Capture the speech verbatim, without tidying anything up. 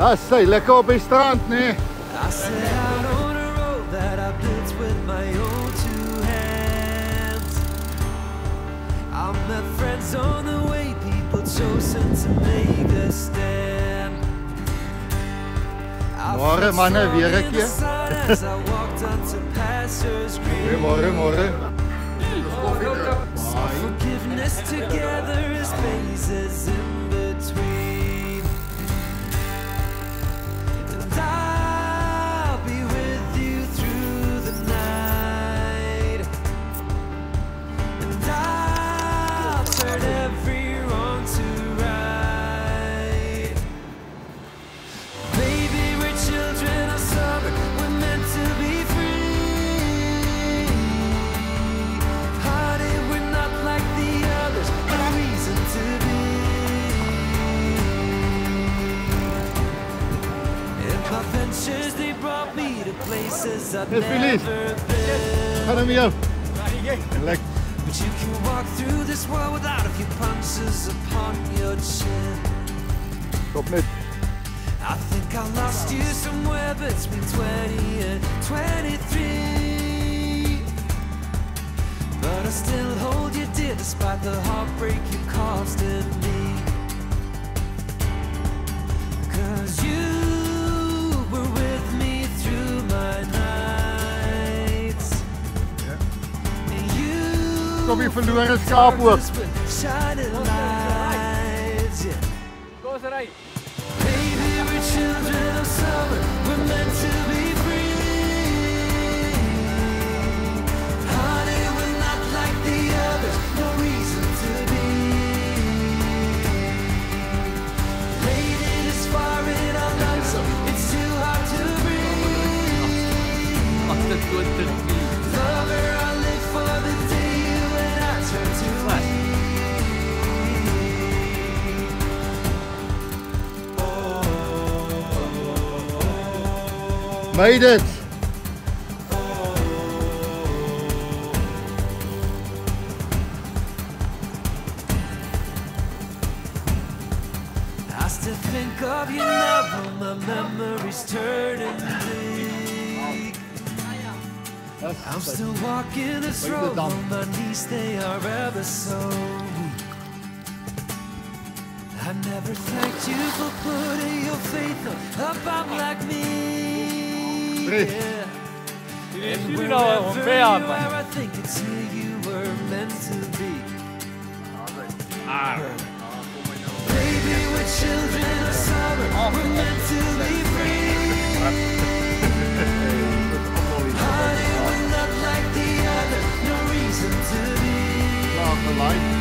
Ah, say, lekker op je strand, nee. I set out on a road that I built with my own two hands. I met friends on the way, people chosen to make a stand. Morgen mannen, weer een keer. Goedemorgen, morgen. Forgiveness together is phases in between. And I'll be with you through the night. And I'll turn every wrong to right. Baby, we're children of summer, we're meant to be free. Hearted, we're not like the others, no reason to be. And my ventures, they brought me to places I've Yes, never been. Ga hem hier. Lekker. But you can walk through this world without a few punches upon your chin. Stop niet. I think I lost you somewhere between twenty and twenty-three. But I still hold you dear despite the heartbreak you caused in me. Cause you were with me through my nights. And you Kom je verloren schaap ook. shining lights. Yeah. Go eens eruit. Baby, we're children of summer, we're meant to be free. Honey, we're not like the others, no reason to be. Late it is far in our lungs, it's too hard to breathe. Lover, I live for the day you and I turn to me. Made it. I still think of you now when my memories turning bleak. I'm still walking this road on my knees, they are ever so weak. I never thanked you for putting your faith on a bomb like me. Yeah. And wherever you are, I think it's here you were meant to be. Baby, we're children of summer, we're meant to be free. Honey, we're not like the other, no reason to be. Laat me live.